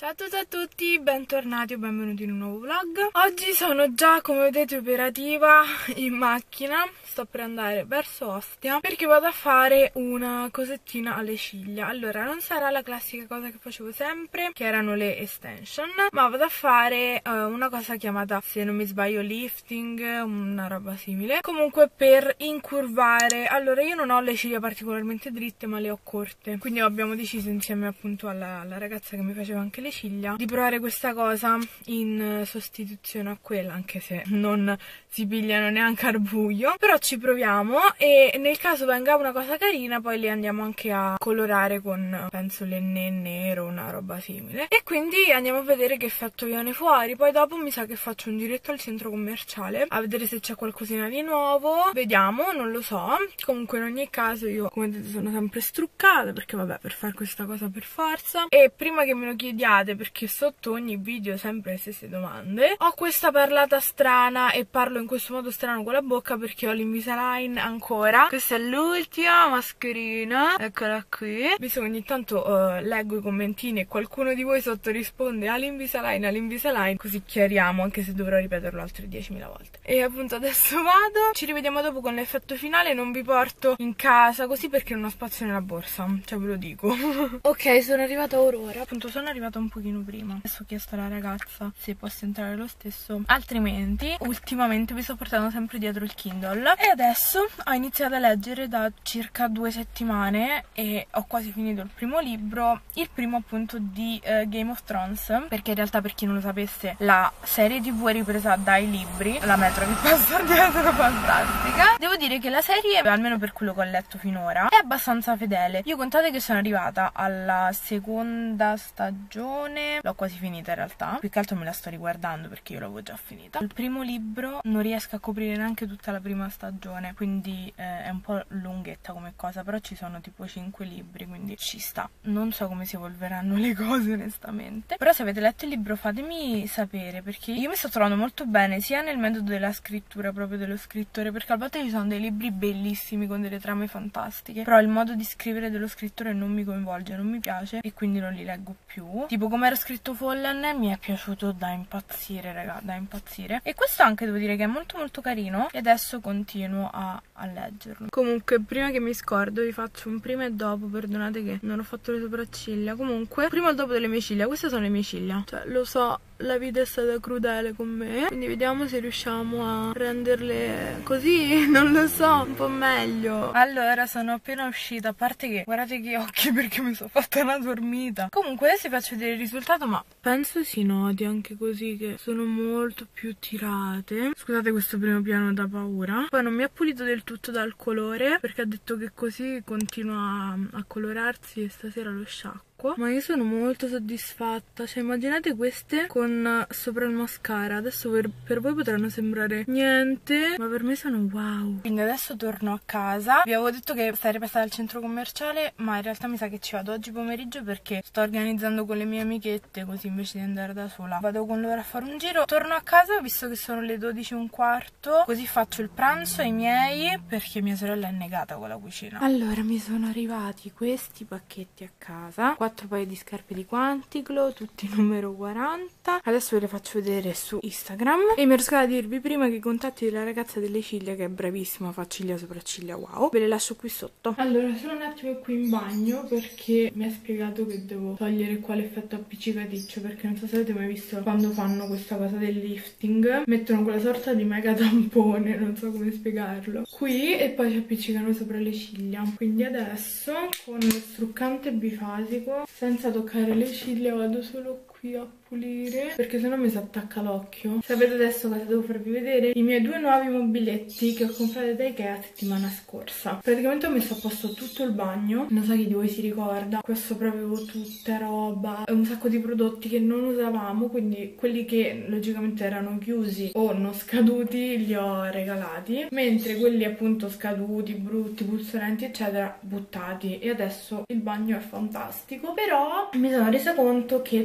Ciao a tutti e a tutti, bentornati o benvenuti in un nuovo vlog. Oggi sono già, come vedete, operativa in macchina. Sto per andare verso Ostia perché vado a fare una cosettina alle ciglia. Allora, non sarà la classica cosa che facevo sempre, che erano le extension, ma vado a fare una cosa chiamata, se non mi sbaglio, lifting, una roba simile. Comunque per incurvare. Allora, io non ho le ciglia particolarmente dritte, ma le ho corte, quindi abbiamo deciso insieme appunto alla ragazza che mi faceva anche le ciglia di provare questa cosa in sostituzione a quella, anche se non si pigliano neanche al buio, però ci proviamo e nel caso venga una cosa carina poi le andiamo anche a colorare con, penso, l'enne nero, una roba simile, e quindi andiamo a vedere che effetto viene fuori. Poi dopo mi sa che faccio un giretto al centro commerciale a vedere se c'è qualcosina di nuovo, vediamo, non lo so. Comunque in ogni caso io, come vedete, sono sempre struccata perché vabbè, per fare questa cosa per forza. E prima che me lo chiediate, perché sotto ogni video sempre le stesse domande, ho questa parlata strana e parlo in questo modo strano con la bocca perché ho l'Invisalign ancora. Questa è l'ultima mascherina, eccola qui, visto che ogni tanto leggo i commentini e qualcuno di voi sotto risponde all'Invisalign, così chiariamo, anche se dovrò ripeterlo altre 10.000 volte. E appunto adesso vado, ci rivediamo dopo con l'effetto finale. Non vi porto in casa così perché non ho spazio nella borsa, cioè ve lo dico. Ok, sono arrivata ora, appunto sono arrivata un pochino prima. Adesso ho chiesto alla ragazza se posso entrare lo stesso, altrimenti ultimamente mi sto portando sempre dietro il Kindle. E adesso ho iniziato a leggere da circa 2 settimane e ho quasi finito il primo libro, il primo appunto di Game of Thrones, perché in realtà, per chi non lo sapesse, la serie TV è ripresa dai libri. La metro che passa dietro, fantastica. Devo dire che la serie, almeno per quello che ho letto finora, è abbastanza fedele. Io contate che sono arrivata alla seconda stagione, l'ho quasi finita in realtà, più che altro me la sto riguardando perché io l'avevo già finita. Il primo libro non riesco a coprire neanche tutta la prima stagione, quindi è un po' lunghetta come cosa, però ci sono tipo 5 libri, quindi ci sta. Non so come si evolveranno le cose onestamente, però se avete letto il libro fatemi sapere, perché io mi sto trovando molto bene sia nel metodo della scrittura proprio dello scrittore, perché a volte ci sono dei libri bellissimi con delle trame fantastiche, però il modo di scrivere dello scrittore non mi coinvolge, non mi piace e quindi non li leggo più. Tipo come era scritto Fallen mi è piaciuto da impazzire, raga, da impazzire, e questo anche devo dire che è molto molto carino e adesso continuo a leggerlo. Comunque, prima che mi scordo, vi faccio un prima e dopo. Perdonate che non ho fatto le sopracciglia. Comunque, prima e dopo delle mie ciglia. Queste sono le mie ciglia, cioè lo so, la vita è stata crudele con me, quindi vediamo se riusciamo a renderle così, non lo so, un po' meglio. Allora, sono appena uscita, a parte che guardate che occhi perché mi sono fatta una dormita. Comunque adesso vi faccio vedere il risultato, ma penso si noti anche così che sono molto più tirate. Scusate questo primo piano da paura. Poi non mi ha pulito del tutto dal colore perché ha detto che così continua a colorarsi e stasera lo sciacquo. Ma io sono molto soddisfatta, cioè immaginate queste con sopra il mascara. Adesso per voi potranno sembrare niente, ma per me sono wow. Quindi adesso torno a casa. Vi avevo detto che sarei passata al centro commerciale, ma in realtà mi sa che ci vado oggi pomeriggio perché sto organizzando con le mie amichette, così invece di andare da sola vado con loro a fare un giro. Torno a casa visto che sono le 12:15, così faccio il pranzo ai miei perché mia sorella è negata con la cucina. Allora, mi sono arrivati questi pacchetti a casa, 4 paio di scarpe di Quanticlo, tutti numero 40. Adesso ve le faccio vedere su Instagram. E mi ero scordata di dirvi prima che i contatti della ragazza delle ciglia, che è bravissima, fa ciglia sopracciglia wow, ve le lascio qui sotto. Allora, sono un attimo qui in bagno perché mi ha spiegato che devo togliere qua l'effetto appiccicaticcio, perché non so se avete mai visto quando fanno questa cosa del lifting, mettono quella sorta di mega tampone, non so come spiegarlo, qui, e poi ci appiccicano sopra le ciglia. Quindi adesso con lo struccante bifasico, senza toccare le ciglia, vado solo qui a pulire perché sennò mi si attacca l'occhio. Sapete adesso cosa devo farvi vedere? I miei 2 nuovi mobiletti che ho comprato da Ikea settimana scorsa. Praticamente ho messo a posto tutto il bagno, non so chi di voi si ricorda, qua sopra avevo tutta roba, un sacco di prodotti che non usavamo, quindi quelli che logicamente erano chiusi o non scaduti li ho regalati, mentre quelli appunto scaduti, brutti, puzzolenti eccetera buttati. E adesso il bagno è fantastico, però mi sono resa conto che tutti i prodotti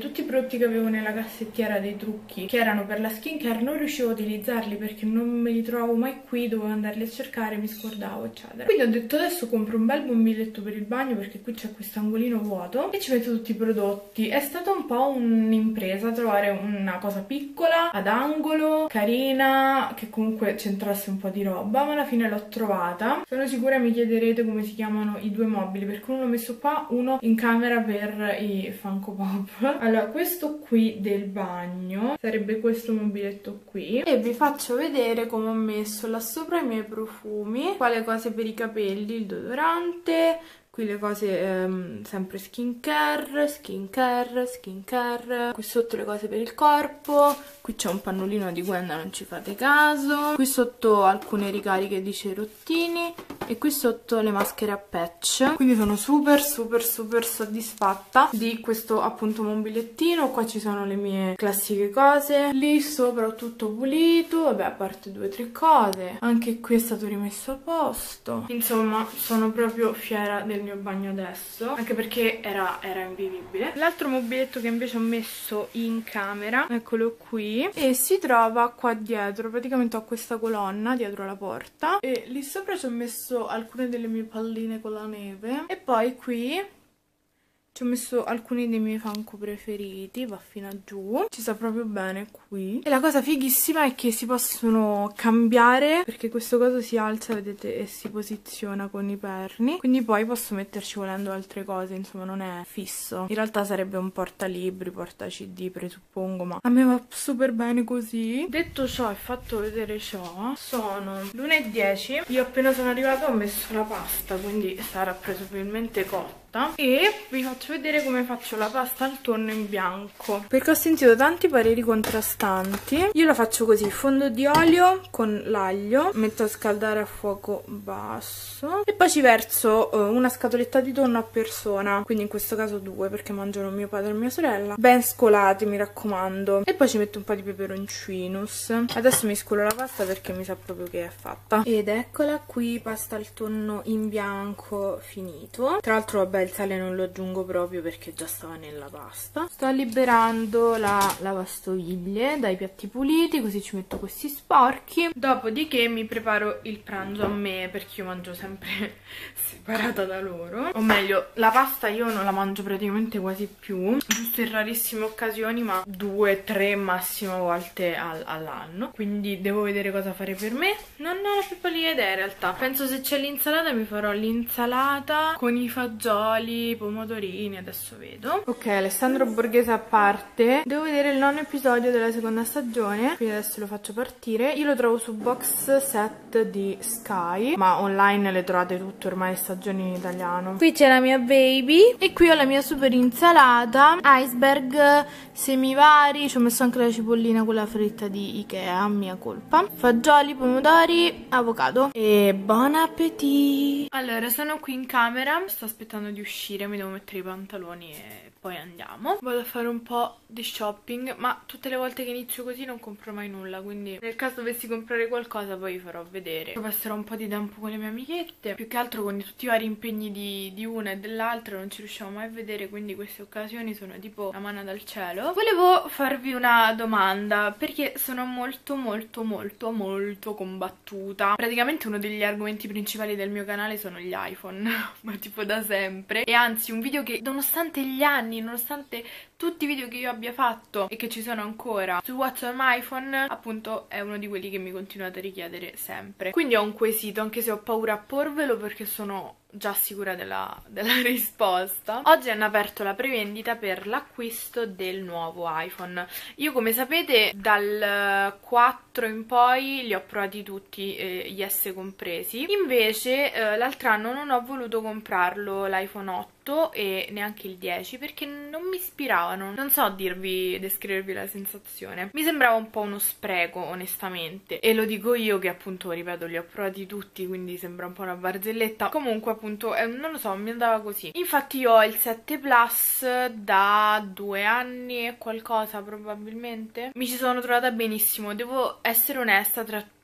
prodotti che avevo nella cassettiera, dei trucchi che erano per la skincare, non riuscivo a utilizzarli perché non me li trovavo mai qui, dovevo andarli a cercare, mi scordavo eccetera. Quindi ho detto adesso compro un bel bombiletto per il bagno perché qui c'è questo angolino vuoto e ci metto tutti i prodotti. È stata un po' un'impresa trovare una cosa piccola, ad angolo, carina, che comunque c'entrasse un po' di roba, ma alla fine l'ho trovata. Sono sicura mi chiederete come si chiamano i due mobili, perché uno l'ho messo qua, uno in camera per i Funko Pop. Allora, questo qui del bagno sarebbe questo mobiletto qui, e vi faccio vedere come ho messo là sopra i miei profumi, qua le cose per i capelli, il deodorante, qui le cose sempre skincare, qui sotto le cose per il corpo, qui c'è un pannolino di Gwenda, non ci fate caso, qui sotto alcune ricariche di cerottini e qui sotto le maschere a patch. Quindi sono super soddisfatta di questo appunto mobilettino. Qua ci sono le mie classiche cose, lì sopra ho tutto pulito, vabbè a parte 2 o 3 cose, anche qui è stato rimesso a posto. Insomma sono proprio fiera del mio bagno adesso, anche perché era invivibile. L'altro mobiletto che invece ho messo in camera, eccolo qui, e si trova qua dietro. Praticamente ho questa colonna dietro la porta e lì sopra ci ho messo alcune delle mie palline con la neve e poi qui ci ho messo alcuni dei miei Funko preferiti, va fino a giù, ci sta proprio bene qui. E la cosa fighissima è che si possono cambiare, perché questo coso si alza, vedete, e si posiziona con i perni, quindi poi posso metterci volendo altre cose, insomma non è fisso. In realtà sarebbe un portalibri, porta CD presuppongo, ma a me va super bene così. Detto ciò e fatto vedere ciò, sono l'1:10, io appena sono arrivata ho messo la pasta, quindi sarà presumibilmente cotta. E vi faccio vedere come faccio la pasta al tonno in bianco, perché ho sentito tanti pareri contrastanti. Io la faccio così: fondo di olio con l'aglio, metto a scaldare a fuoco basso e poi ci verso una scatoletta di tonno a persona, quindi in questo caso 2 perché mangiano mio padre e mia sorella, ben scolati mi raccomando, e poi ci metto un po' di peperoncinus. Adesso miscolo la pasta perché mi sa proprio che è fatta. Ed eccola qui, pasta al tonno in bianco finito. Tra l'altro vabbè, il sale non lo aggiungo proprio perché già stava nella pasta. Sto liberando la lavastoviglie dai piatti puliti, così ci metto questi sporchi. Dopodiché mi preparo il pranzo a me, perché io mangio sempre separata da loro. O meglio, la pasta io non la mangio praticamente quasi più, giusto in rarissime occasioni, ma 2-3 massimo volte all'anno. Quindi devo vedere cosa fare per me. Non ho la più pallida idea in realtà. Penso se c'è l'insalata mi farò l'insalata con i fagioli, pomodorini, adesso vedo. Ok, Alessandro Borghese a parte, devo vedere il 9° episodio della seconda stagione, quindi adesso lo faccio partire. Io lo trovo su box set di Sky, ma online le trovate tutte ormai stagioni in italiano. Qui c'è la mia baby e qui ho la mia super insalata iceberg, semi vari, ci ho messo anche la cipollina, quella fritta di Ikea, mia colpa, fagioli, pomodori, avocado e buon appetito. Allora, sono qui in camera, sto aspettando di uscire, mi devo mettere i pantaloni e poi andiamo. Vado a fare un po' di shopping, ma tutte le volte che inizio così non compro mai nulla, quindi nel caso dovessi comprare qualcosa poi vi farò vedere. Passerò un po' di tempo con le mie amichette, più che altro con tutti i vari impegni di una e dell'altra non ci riusciamo mai a vedere, quindi queste occasioni sono tipo la manna dal cielo. Volevo farvi una domanda, perché sono molto combattuta. Praticamente uno degli argomenti principali del mio canale sono gli iPhone, ma tipo da sempre. E anzi, un video che nonostante gli anni, nonostante tutti i video che io abbia fatto e che ci sono ancora su What's on my iPhone, appunto è uno di quelli che mi continuate a richiedere sempre. Quindi ho un quesito, anche se ho paura a porvelo perché sono già sicura della risposta. Oggi hanno aperto la prevendita per l'acquisto del nuovo iPhone. Io, come sapete, dal 4 in poi li ho provati tutti, gli S compresi. Invece l'altro anno non ho voluto comprarlo, l'iPhone 8 e neanche il 10, perché non mi ispiravano. Non so descrivervi la sensazione. Mi sembrava un po' uno spreco, onestamente, e lo dico io che appunto, ripeto, li ho provati tutti, quindi sembra un po' una barzelletta. Comunque appunto non lo so, mi andava così. Infatti io ho il 7 Plus da 2 anni e qualcosa probabilmente. Mi ci sono trovata benissimo, devo essere onesta, tra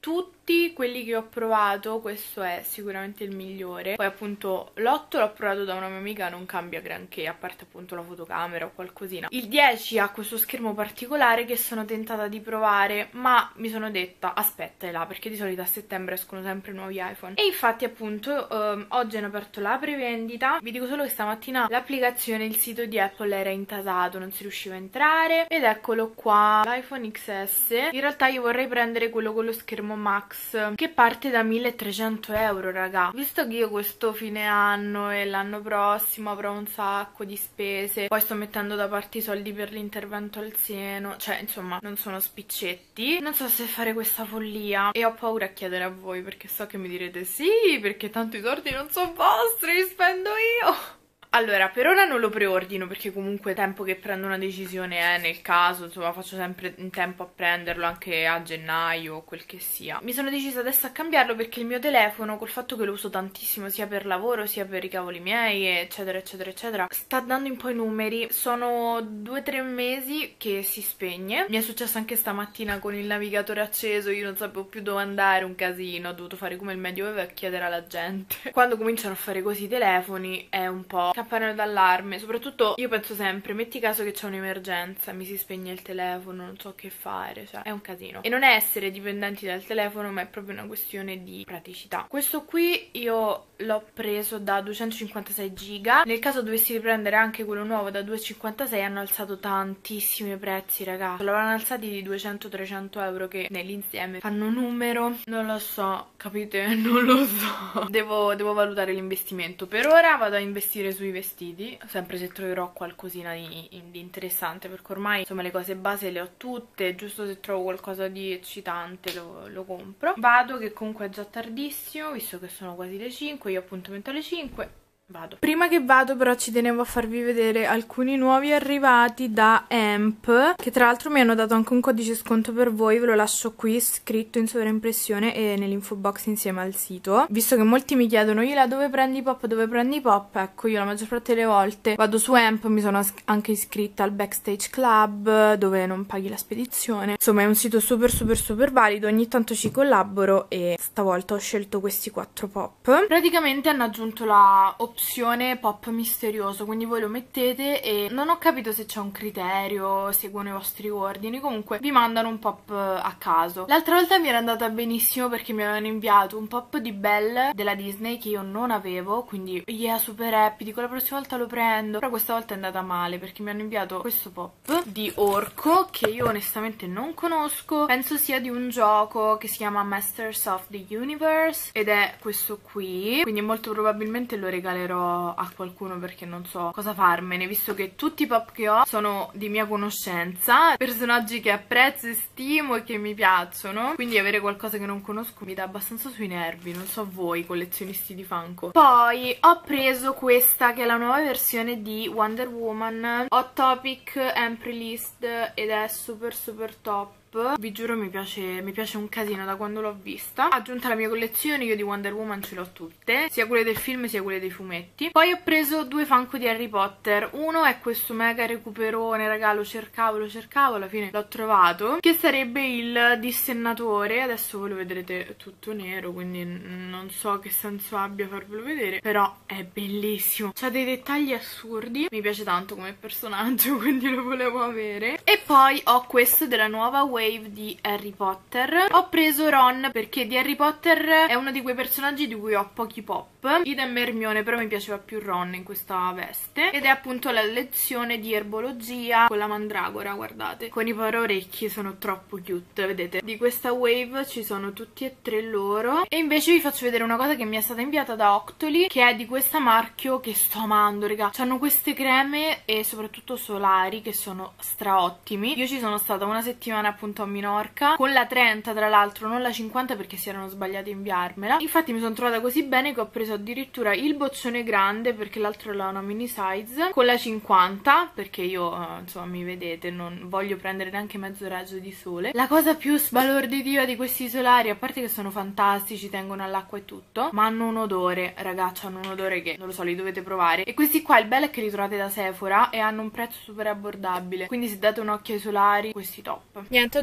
tutti quelli che ho provato questo è sicuramente il migliore. Poi appunto l'8 l'ho provato da una mia amica, non cambia granché, a parte appunto la fotocamera o qualcosina. Il 10 ha questo schermo particolare che sono tentata di provare, ma mi sono detta aspettala, perché di solito a settembre escono sempre nuovi iPhone. E infatti appunto oggi hanno aperto la prevendita. Vi dico solo che stamattina l'applicazione, il sito di Apple era intasato, non si riusciva a entrare, ed eccolo qua, l'iPhone XS. In realtà io vorrei prendere quello con lo schermo Max, che parte da 1300 euro, raga. Visto che io questo fine anno e l'anno prossimo avrò un sacco di spese, poi sto mettendo da parte i soldi per l'intervento al seno, cioè insomma non sono spiccetti, non so se fare questa follia e ho paura a chiedere a voi, perché so che mi direte sì, perché tanto i soldi non sono vostri, li spendo io. Allora, per ora non lo preordino perché comunque tempo che prendo una decisione è, nel caso, insomma faccio sempre in tempo a prenderlo, anche a gennaio o quel che sia. Mi sono decisa adesso a cambiarlo perché il mio telefono, col fatto che lo uso tantissimo sia per lavoro sia per i cavoli miei, eccetera eccetera eccetera, sta dando un po' i numeri. Sono 2-3 mesi che si spegne. Mi è successo anche stamattina con il navigatore acceso, io non sapevo più dove andare, un casino, ho dovuto fare come il medioevo e chiedere alla gente. Quando cominciano a fare così i telefoni è un po' campanello d'allarme. Soprattutto io penso sempre, metti caso che c'è un'emergenza, mi si spegne il telefono, non so che fare, cioè è un casino. E non è essere dipendenti dal telefono, ma è proprio una questione di praticità. Questo qui io l'ho preso da 256 giga. Nel caso dovessi riprendere anche quello nuovo da 256 hanno alzato tantissimi i prezzi, raga. L'hanno alzati di 200-300 euro, che nell'insieme fanno numero. Non lo so, capite? Non lo so. Devo valutare l'investimento. Per ora vado a investire sui vestiti, sempre se troverò qualcosina di interessante, perché ormai insomma le cose base le ho tutte, giusto se trovo qualcosa di eccitante lo compro. Vado, che comunque è già tardissimo, visto che sono quasi le 5, io ho appuntamento alle 5. Vado. Prima che vado però ci tenevo a farvi vedere alcuni nuovi arrivati da Amp, che tra l'altro mi hanno dato anche un codice sconto per voi, ve lo lascio qui scritto in sovraimpressione e nell'info box insieme al sito. Visto che molti mi chiedono Ila dove prendi i pop, dove prendi i pop, ecco io la maggior parte delle volte vado su Amp, mi sono anche iscritta al Backstage Club dove non paghi la spedizione. Insomma è un sito super valido, ogni tanto ci collaboro e stavolta ho scelto questi 4 pop. Praticamente hanno aggiunto la opzione pop misterioso, quindi voi lo mettete e non ho capito se c'è un criterio, seguono i vostri ordini, comunque vi mandano un pop a caso. L'altra volta mi era andata benissimo perché mi avevano inviato un pop di Belle della Disney che io non avevo, quindi yeah, super happy, dico la prossima volta lo prendo. Però questa volta è andata male perché mi hanno inviato questo pop di Orco che io onestamente non conosco, penso sia di un gioco che si chiama Masters of the Universe ed è questo qui, quindi molto probabilmente lo regalerò a qualcuno perché non so cosa farmene, visto che tutti i pop che ho sono di mia conoscenza, personaggi che apprezzo e stimo e che mi piacciono, quindi avere qualcosa che non conosco mi dà abbastanza sui nervi, non so voi collezionisti di Funko. Poi ho preso questa che è la nuova versione di Wonder Woman, Hot Topic and Released ed è super top. Vi giuro mi piace un casino da quando l'ho vista. Aggiunta alla mia collezione, io di Wonder Woman ce l'ho tutte, sia quelle del film sia quelle dei fumetti. Poi ho preso 2 Funko di Harry Potter. Uno è questo mega recuperone, raga, lo cercavo, alla fine l'ho trovato, che sarebbe il dissennatore. Adesso voi lo vedrete tutto nero, quindi non so che senso abbia farvelo vedere, però è bellissimo, c'ha dei dettagli assurdi, mi piace tanto come personaggio, quindi lo volevo avere. E poi ho questo della nuova Wave di Harry Potter. Ho preso Ron perché di Harry Potter è uno di quei personaggi di cui ho pochi pop, idem Hermione, però mi piaceva più Ron in questa veste, ed è appunto la lezione di erbologia con la mandragora, guardate, con i paraorecchi, sono troppo cute, vedete? Di questa Wave ci sono tutti e 3 loro. E invece vi faccio vedere una cosa che mi è stata inviata da Octoly, che è di questo marchio che sto amando, raga. C'hanno queste creme e soprattutto solari che sono straottimi. Io ci sono stata una settimana appunto a Minorca con la 30, tra l'altro, non la 50 perché si erano sbagliati a inviarmela. Infatti mi sono trovata così bene che ho preso addirittura il boccione grande, perché l'altro era una mini size, con la 50 perché io insomma mi vedete, non voglio prendere neanche mezzo raggio di sole. La cosa più sbalorditiva di questi solari, a parte che sono fantastici, tengono all'acqua e tutto, ma hanno un odore, ragazzi, hanno un odore che non lo so, li dovete provare. E questi qua il bello è che li trovate da Sephora e hanno un prezzo super abbordabile, quindi se date un occhio ai solari, questi top. Niente,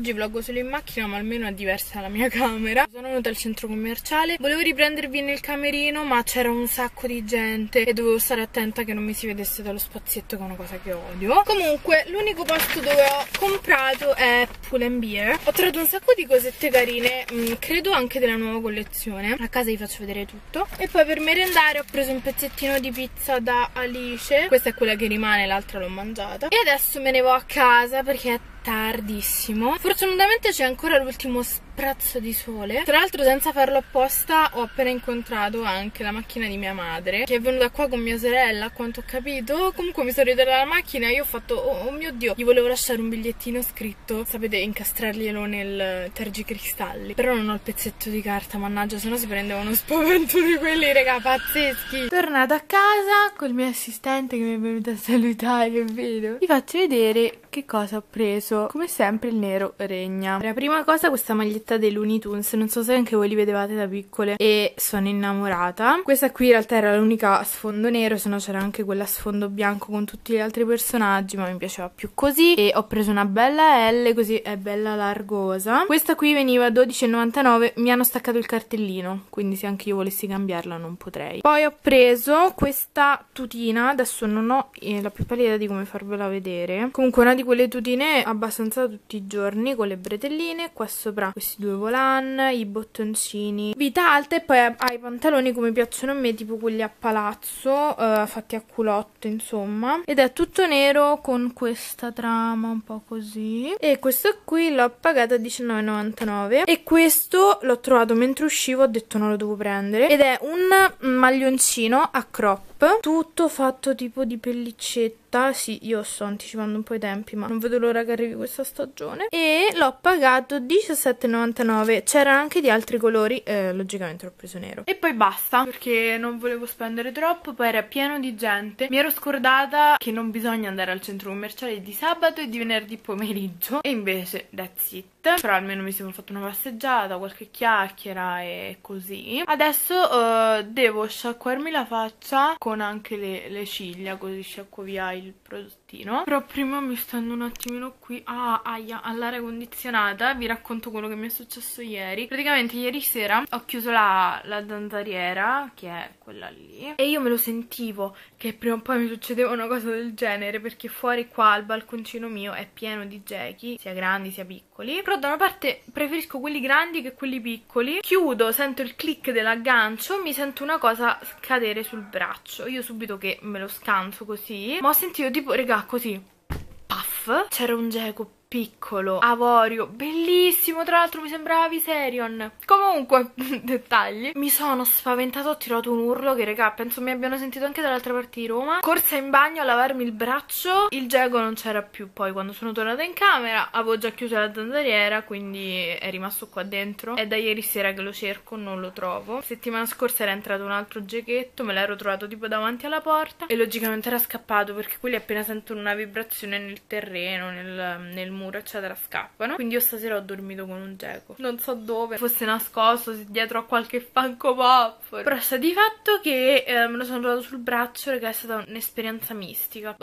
oggi vloggo solo in macchina, ma almeno è diversa la mia camera. Sono venuta al centro commerciale, volevo riprendervi nel camerino, ma c'era un sacco di gente e dovevo stare attenta che non mi si vedesse dallo spazietto, che è una cosa che odio. Comunque l'unico posto dove ho comprato è Pull & Bear. Ho trovato un sacco di cosette carine, credo anche della nuova collezione. A casa vi faccio vedere tutto. E poi per merendare ho preso un pezzettino di pizza da Alice. Questa è quella che rimane, l'altra l'ho mangiata. E adesso me ne vado a casa perché è tardissimo. Fortunatamente c'è ancora l'ultimo sprazzo di sole. Tra l'altro, senza farlo apposta, ho appena incontrato anche la macchina di mia madre, che è venuta qua con mia sorella, a quanto ho capito. Comunque mi sono ritirata dalla macchina e io ho fatto oh mio Dio, gli volevo lasciare un bigliettino scritto, sapete, incastrarglielo nel tergicristalli, però non ho il pezzetto di carta, mannaggia, sennò si prendeva uno spavento di quelli, raga, pazzeschi. Tornata a casa col mio assistente che mi è venuto a salutare, vedo. Vi faccio vedere che cosa ho preso. Come sempre il nero regna. La prima cosa, questa maglietta dei Looney Tunes, non so se anche voi li vedevate da piccole, e sono innamorata. Questa qui in realtà era l'unica a sfondo nero, se no c'era anche quella a sfondo bianco con tutti gli altri personaggi, ma mi piaceva più così. E ho preso una bella L, così è bella largosa. Questa qui veniva 12,99, mi hanno staccato il cartellino, quindi se anche io volessi cambiarla non potrei. Poi ho preso questa tutina, adesso non ho la più pallida di come farvela vedere. Comunque una di quelle tutine abbastanza tutti i giorni, con le bretelline, qua sopra questi due volant, i bottoncini, vita alta, e poi ha i pantaloni come piacciono a me, tipo quelli a palazzo, fatti a culotto insomma, ed è tutto nero con questa trama un po' così. E questo qui l'ho pagato a 19,99 e questo l'ho trovato mentre uscivo, ho detto non lo devo prendere, ed è un maglioncino a crop, tutto fatto tipo di pellicetta. Sì, io sto anticipando un po' i tempi, ma non vedo l'ora che arrivi questa stagione. E l'ho pagato 17,99. C'erano anche di altri colori, logicamente l'ho preso nero. E poi basta, perché non volevo spendere troppo, poi era pieno di gente. Mi ero scordata che non bisogna andare al centro commerciale di sabato e di venerdì pomeriggio, e invece that's it. Però almeno mi sono fatto una passeggiata, qualche chiacchiera e così. Adesso devo sciacquarmi la faccia con anche le ciglia, così sciacquo via il prodottino. Però prima mi stendo un attimino qui all'aria condizionata. Vi racconto quello che mi è successo ieri. Praticamente ieri sera ho chiuso la zanzariera, che è quella lì, e io me lo sentivo che prima o poi mi succedeva una cosa del genere, perché fuori qua al balconcino mio è pieno di gechi, sia grandi sia piccoli. Però da una parte preferisco quelli grandi che quelli piccoli. Chiudo, sento il click dell'aggancio, mi sento una cosa scadere sul braccio. Io subito che me lo scanso così, ma ho sentito tipo, regà, così, puff, c'era un geco piccolo, avorio, bellissimo, tra l'altro mi sembrava Viserion. Comunque, dettagli. Mi sono spaventata, ho tirato un urlo che, raga, penso mi abbiano sentito anche dall'altra parte di Roma. Corsa in bagno a lavarmi il braccio, il geco non c'era più. Poi quando sono tornata in camera avevo già chiuso la zanzariera, quindi è rimasto qua dentro. È da ieri sera che lo cerco, non lo trovo. Settimana scorsa era entrato un altro gecchetto, me l'ero trovato tipo davanti alla porta e logicamente era scappato, perché quelli appena sentono una vibrazione nel terreno, nel muro eccetera, scappano. Quindi io stasera ho dormito con un geco, non so dove, fosse nascosto dietro a qualche Funko Pop. Però sta di fatto che me lo sono trovato sul braccio, perché è stata un'esperienza mistica.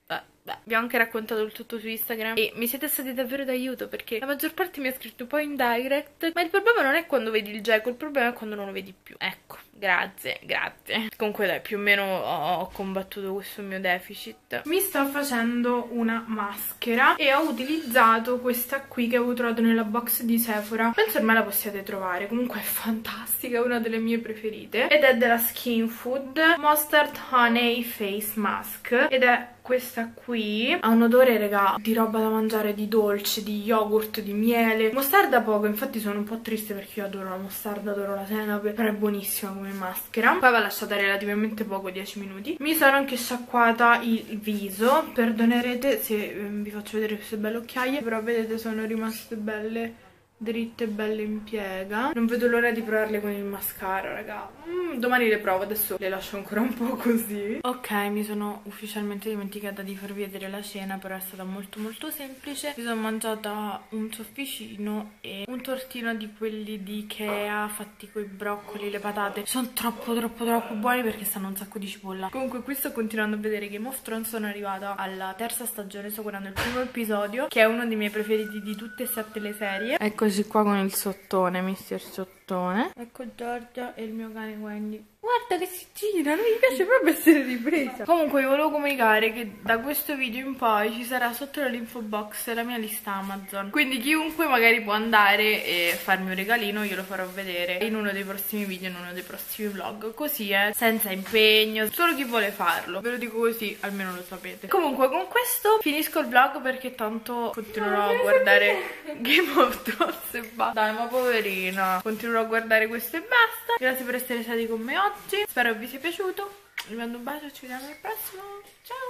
Vi ho anche raccontato il tutto su Instagram e mi siete stati davvero d'aiuto, perché la maggior parte mi ha scritto poi in direct: ma il problema non è quando vedi il geco, il problema è quando non lo vedi più. Ecco, grazie. Comunque dai, più o meno ho combattuto questo mio deficit. Mi sto facendo una maschera e ho utilizzato questa qui che avevo trovato nella box di Sephora. Penso ormai la possiate trovare, comunque è fantastica, è una delle mie preferite, ed è della Skin Food Mustard Honey Face Mask, ed è questa qui. Ha un odore, raga, di roba da mangiare, di dolce, di yogurt, di miele. Mostarda poco, infatti sono un po' triste perché io adoro la mostarda, adoro la senape, però è buonissima come maschera. Poi va lasciata relativamente poco, 10 minuti. Mi sono anche sciacquata il viso, perdonerete se vi faccio vedere queste belle occhiaie, però vedete sono rimaste belle dritte belle in piega. Non vedo l'ora di provarle con il mascara, raga. Domani le provo, adesso le lascio ancora un po' così. Ok, mi sono ufficialmente dimenticata di farvi vedere la cena, però è stata molto molto semplice. Mi sono mangiata un sofficino e un tortino di quelli di Ikea fatti con i broccoli, le patate. Sono troppo buoni perché stanno un sacco di cipolla. Comunque qui sto continuando a vedere Game of Thrones, sono arrivata alla terza stagione, sto guardando il primo episodio, che è uno dei miei preferiti di tutte e 7 le serie. Eccoci qua con il sottone, Mister Sottone. Ecco Giorgia e il mio cane Wendy. Guarda che si gira, non mi piace proprio essere ripresa. Comunque vi volevo comunicare che da questo video in poi ci sarà sotto l'info box la mia lista Amazon. Quindi chiunque magari può andare e farmi un regalino, io lo farò vedere in uno dei prossimi video, in uno dei prossimi vlog. Così senza impegno, solo chi vuole farlo. Ve lo dico così, almeno lo sapete. Comunque con questo finisco il vlog perché tanto continuerò a guardare Game of Thrones e basta. Dai, ma poverina. Continuerò a guardare questo e basta. Grazie per essere stati con me oggi. Spero vi sia piaciuto. Vi mando un bacio, ci vediamo al prossimo. Ciao!